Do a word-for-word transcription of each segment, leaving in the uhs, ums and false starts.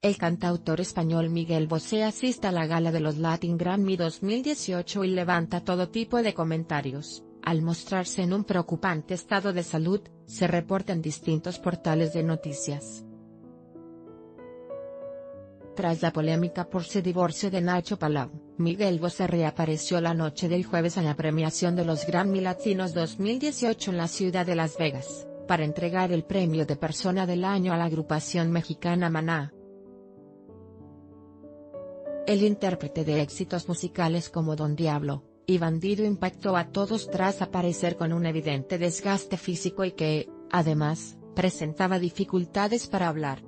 El cantautor español Miguel Bosé asiste a la gala de los Latin Grammy dos mil dieciocho y levanta todo tipo de comentarios, al mostrarse en un preocupante estado de salud, se reporta en distintos portales de noticias. Tras la polémica por su divorcio de Nacho Palau, Miguel Bosé reapareció la noche del jueves en la premiación de los Grammy Latinos dos mil dieciocho en la ciudad de Las Vegas, para entregar el premio de Persona del Año a la agrupación mexicana Maná. El intérprete de éxitos musicales como Don Diablo y Bandido impactó a todos tras aparecer con un evidente desgaste físico y que, además, presentaba dificultades para hablar.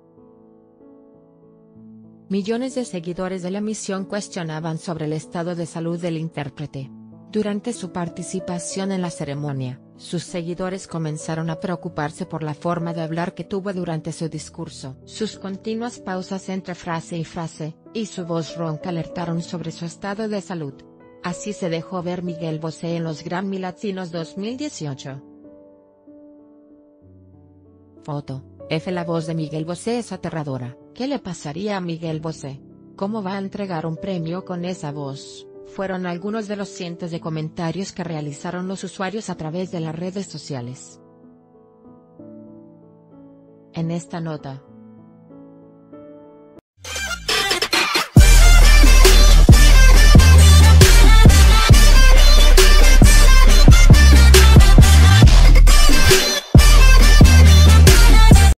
Millones de seguidores de la emisión cuestionaban sobre el estado de salud del intérprete. Durante su participación en la ceremonia, sus seguidores comenzaron a preocuparse por la forma de hablar que tuvo durante su discurso. Sus continuas pausas entre frase y frase, y su voz ronca alertaron sobre su estado de salud. Así se dejó ver Miguel Bosé en los Grammy Latinos dos mil dieciocho. Foto, F. La voz de Miguel Bosé es aterradora. ¿Qué le pasaría a Miguel Bosé? ¿Cómo va a entregar un premio con esa voz? Fueron algunos de los cientos de comentarios que realizaron los usuarios a través de las redes sociales. En esta nota,